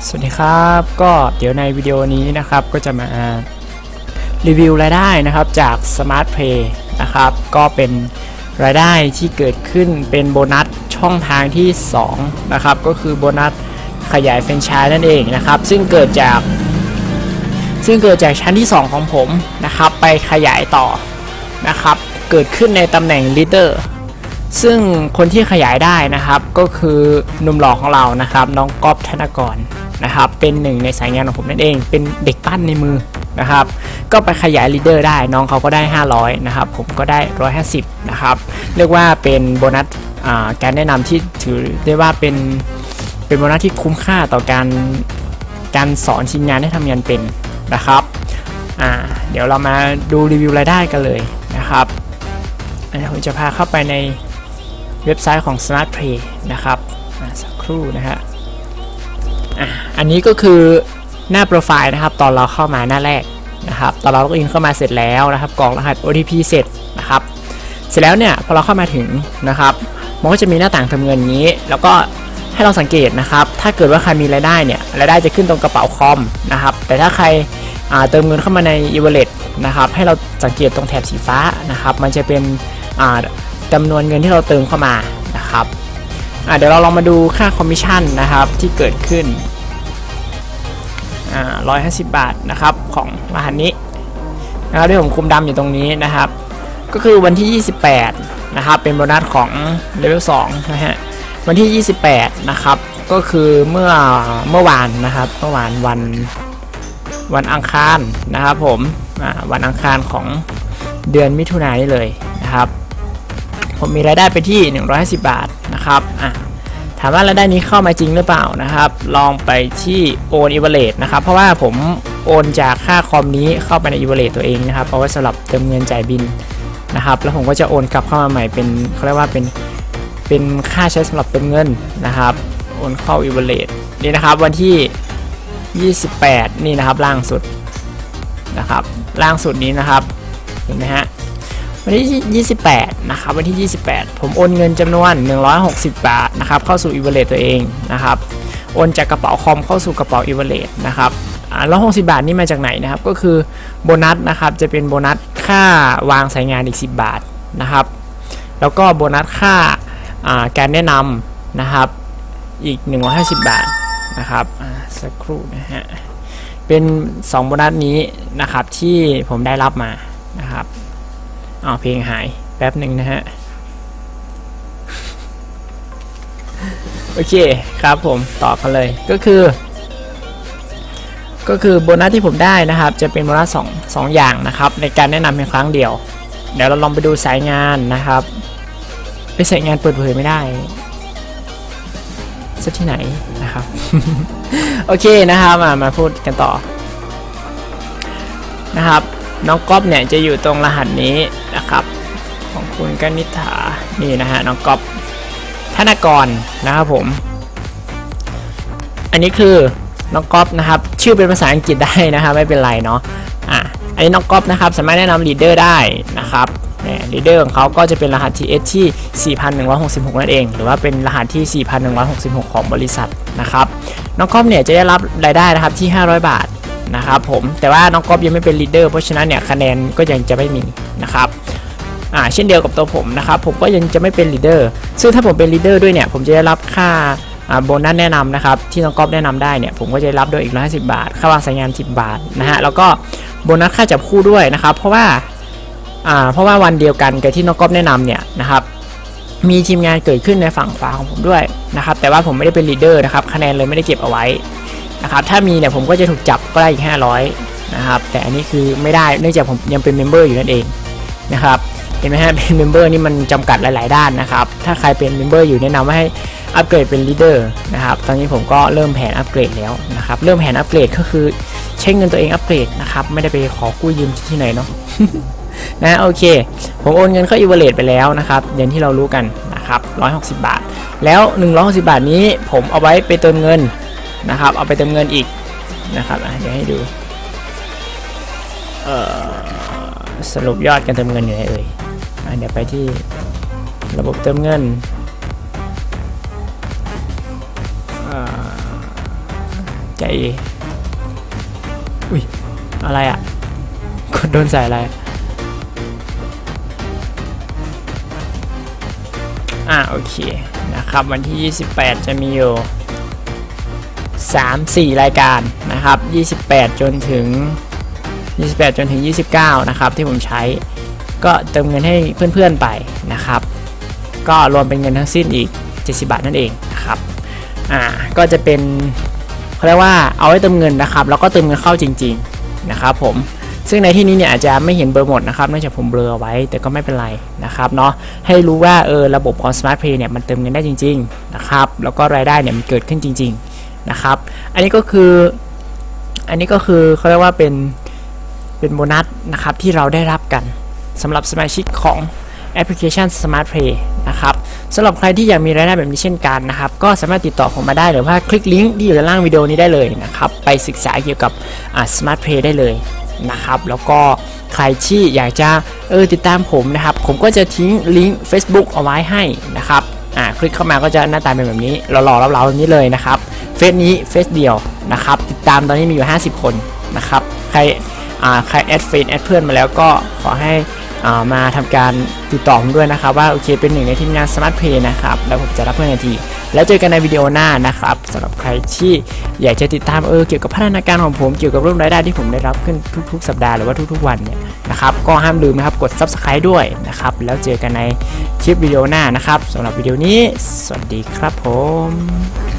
สวัสดีครับก็เดี๋ยวในวิดีโอนี้นะครับก็จะมารีวิวรายได้นะครับจาก Smart Play นะครับก็เป็นรายได้ที่เกิดขึ้นเป็นโบนัสช่องทางที่2นะครับก็คือโบนัสขยายแฟรนไชส์นั่นเองนะครับซึ่งเกิดจากชั้นที่2ของผมนะครับไปขยายต่อนะครับเกิดขึ้นในตำแหน่ง Leader ซึ่งคนที่ขยายได้นะครับก็คือหนุ่มหล่อของเรานะครับน้องก๊อฟธนกรนะครับเป็นหนึ่งในสายงานของผมนั่นเองเป็นเด็กปั้นในมือนะครับก็ไปขยายลีดเดอร์ได้น้องเขาก็ได้500นะครับผมก็ได้150นะครับเรียกว่าเป็นโบนัสการแนะนำที่ถือได้ว่าเป็นโบนัสที่คุ้มค่าต่อการสอนทีมงานให้ทำงานเป็นนะครับเดี๋ยวเรามาดูรีวิวรายได้กันเลยนะครับผมจะพาเข้าไปในเว็บไซต์ของ Smart Play นะครับสักครู่นะฮะอันนี้ก็คือหน้าโปรไฟล์นะครับตอนเราเข้ามาหน้าแรกนะครับตอนเราล็อกอินเข้ามาเสร็จแล้วนะครับกรอกรหัส OTP เสร็จนะครับเสร็จแล้วเนี่ยพอเราเข้ามาถึงนะครับมันก็จะมีหน้าต่างเติมเงินนี้แล้วก็ให้เราสังเกตนะครับถ้าเกิดว่าใครมีรายได้เนี่ยรายได้จะขึ้นตรงกระเป๋าคอมนะครับแต่ถ้าใครเติมเงินเข้ามาใน e-wallet นะครับให้เราสังเกตตรงแถบสีฟ้านะครับมันจะเป็นจำนวนเงินที่เราเติมเข้ามานะครับเดี๋ยวเราลองมาดูค่าคอมมิชชั่นนะครับที่เกิดขึ้น150 บาทนะครับของรหัสนี้นะครับที่ผมคุมดำอยู่ตรงนี้นะครับก็คือวันที่28นะครับเป็นโบนัสของเลเวล2นะฮะวันที่28นะครับก็คือเมื่อวานนะครับเมื่อวานวันอังคารนะครับผมวันอังคารของเดือนมิถุนายนเลยนะครับผมมีรายได้ไปที่150 บาทนะครับถามว่ารายได้นี้เข้ามาจริงหรือเปล่านะครับลองไปที่โอนอีเวอเรตนะครับเพราะว่าผมโอนจากค่าคอมนี้เข้าไปในอีเวอเรตตัวเองนะครับเอาไว้สำหรับเติมเงินจ่ายบินนะครับแล้วผมก็จะโอนกลับเข้ามาใหม่เป็นเขาเรียกว่าเป็นค่าใช้สำหรับเติมเงินนะครับโอนเข้าอีเวอเรตนี่นะครับวันที่28นี่นะครับล่างสุดนี้นะครับเห็นไหมฮะวันที่28นะครับวันที่28ผมโอนเงินจำนวน160 บาทนะครับเข้าสู่ e-wallet ตัวเองนะครับโอนจากกระเป๋าคอมเข้าสู่กระเป๋า e-wallet นะครับ160 บาทนี่มาจากไหนนะครับก็คือโบนัสนะครับจะเป็นโบนัสค่าวางสายงานอีก10 บาทนะครับแล้วก็โบนัสค่าการแนะนำนะครับอีก150 บาทนะครับสักครู่นะฮะเป็น2โบนัสนี้นะครับที่ผมได้รับมานะครับเพลงหายแป๊บหนึ่งนะฮะโอเคครับผมต่อกันเลยก็คือโบนัสที่ผมได้นะครับจะเป็นโบนัสสองอย่างนะครับในการแนะนำเพียงครั้งเดียวเดี๋ยวเราลองไปดูสายงานนะครับไปสายงานเปิดเผยไม่ได้สักที่ไหนนะครับ โอเคนะครับมาพูดกันต่อนะครับน้องก๊อฟเนี่ยจะอยู่ตรงรหัสนี้นะครับของคุณกนิษฐานี่นะฮะน้องก๊อฟธนกรนะครับผมอันนี้คือน้องก๊อฟนะครับชื่อเป็นภาษาอังกฤษได้นะครับไม่เป็นไรเนาะอันนี้น้องก๊อฟนะครับสามารถแนะนำลีดเดอร์ได้นะครับลีดเดอร์ของเขาก็จะเป็นรหัส TS ที่ 4166 นั่นเองหรือว่าเป็นรหัสที่ 4166 ของบริษัทนะครับน้องก๊อฟเนี่ยจะได้รับรายได้นะครับที่500 บาทนะครับผมแต่ว่าน้องก๊อฟยังไม่เป็นลีดเดอร์เพราะฉะนั้นเนี่ยคะแนนก็ยังจะไม่มีนะครับเช่นเดียวกับตัวผมนะครับผมก็ยังจะไม่เป็นลีดเดอร์ซึ่งถ้าผมเป็นลีดเดอร์ด้วยเนี่ยผมจะได้รับค่าโบนัสแนะนำนะครับที่น้องก๊อฟแนะนำได้เนี่ยผมก็จะรับด้วยอีก150 บาทค่าวางสายงาน10 บาทนะฮะแล้วก็โบนัสค่าจับคู่ด้วยนะครับเพราะว่าวันเดียวกันกับที่น้องก๊อฟแนะนำเนี่ยนะครับมีทีมงานเกิดขึ้นในฝั่งขวาของผมด้วยนะครับแต่ว่าผมไม่ได้เป็นลีดเดอร์นะครับคะแนนเลยไม่ได้เก็บเอาไว้นะครับถ้ามีเนี่ยผมก็จะถูกจับก็ได้อีก500นะครับแต่อันนี้คือไม่ได้เนื่องจากผมยังเป็นเมมเบอร์อยู่นั่นเองนะครับเห็นไหมฮะเป็นเมมเบอร์นี่มันจำกัดหลายๆด้านนะครับถ้าใครเป็นเมมเบอร์อยู่แนะนำว่าให้อัปเกรดเป็นลีดเดอร์นะครับตอนนี้ผมก็เริ่มแผนอัปเกรดแล้วนะครับเริ่มแผนอัปเกรดก็คือใช้เงินตัวเองอัปเกรดนะครับไม่ได้ไปขอกู้ยืมที่ไหนเนาะ นะโอเคผมโอนเงินเข้า e-wallet ไปแล้วนะครับอย่างที่เรารู้กันนะครับ160 บาทแล้ว160 บาทนี้ผมเอาไว้ไปเติมเงินนะครับเอาไปเติมเงินอีกนะครับเดี๋ยวให้ดูสรุปยอดการเติมเงินอยู่ไหนเอ่ยเดี๋ยวไปที่ระบบเติมเงินใจอุ้ยอะไรอ่ะกดโดนใส่อะไรโอเคนะครับวันที่28จะมีอยู่3-4 รายการนะครับ28จนถึง29นะครับที่ผมใช้ก็เติมเงินให้เพื่อนๆไปนะครับก็รวมเป็นเงินทั้งสิ้นอีก70 บาทนั่นเองนะครับก็จะเป็นเขาเรียกว่าเอาไว้เติมเงินนะครับแล้วก็เติมเงินเข้าจริงๆนะครับผมซึ่งในที่นี้เนี่ยอาจจะไม่เห็นเบอร์หมดนะครับเนื่องจากผมเบลอไว้แต่ก็ไม่เป็นไรนะครับเนาะให้รู้ว่าระบบของ Smart Pay เนี่ยมันเติมเงินได้จริงๆนะครับแล้วก็รายได้เนี่ยมันเกิดขึ้นจริงๆนะครับอันนี้ก็คือเขาเรียกว่าเป็นโบนัสนะครับที่เราได้รับกันสำหรับสมาชิกของแอปพลิเคชัน Smart Pay นะครับสำหรับใครที่อยากมีรายได้แบบนี้เช่นกันนะครับก็สามารถติดต่อผมมาได้หรือว่าคลิกลิงก์ที่อยู่ด้านล่างวิดีโอนี้ได้เลยนะครับไปศึกษาเกี่ยวกับSmart Pay ได้เลยนะครับแล้วก็ใครที่อยากจะติดตามผมนะครับผมก็จะทิ้งลิงก์ Facebook เอาไว้ให้นะครับคลิกเข้ามาก็จะหน้าตาเป็นแบบนี้หล่อๆเราๆแบบนี้เลยนะครับเฟซนี้เฟซเดียวนะครับติดตามตอนนี้มีอยู่50 คนนะครับใครแอดเฟซแอดเพื่อนมาแล้วก็ขอให้มาทำการติดต่อผมด้วยนะครับว่าโอเคเป็นหนึ่งในทีมงาน Smart Pay นะครับแล้วผมจะรับเพื่อนทันทีแล้วเจอกันในวิดีโอหน้านะครับสำหรับใครที่อยากจะติดตามเกี่ยวกับพัฒนาการของผมเกี่ยวกับเรื่องรายได้ที่ผมได้รับขึ้นทุกๆสัปดาห์หรือว่าทุกๆวันเนี่ยนะครับก็ห้ามลืมนะครับกด Subscribe ด้วยนะครับแล้วเจอกันในคลิปวิดีโอหน้านะครับสำหรับวิดีโอนี้สวัสดีครับผม